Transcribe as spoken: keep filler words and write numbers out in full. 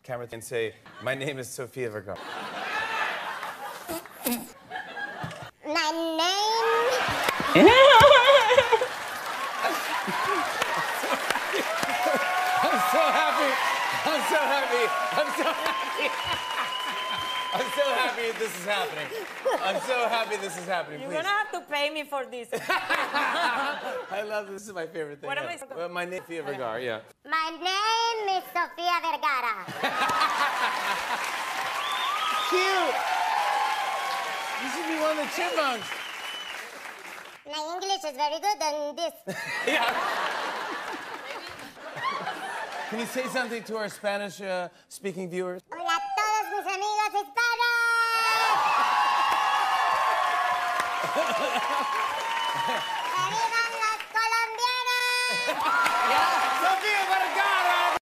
camera and say, my name is Sofia Vergara. My name... I'm so happy. I'm so happy. I'm so happy. I'm so happy this is happening. I'm so happy this is happening. You're Please. gonna have to pay me for this. I love this. This is my favorite thing. What am yeah. I- Well, my name is Sofia Vergara, yeah. My name is Sofia Vergara. Cute! You should be one of the chipmunks. My English is very good on this. Yeah. Can you say something to our Spanish-speaking uh, viewers? Hola a todos mis amigos hispanos. ¡Arriba los colombianos! Sophia!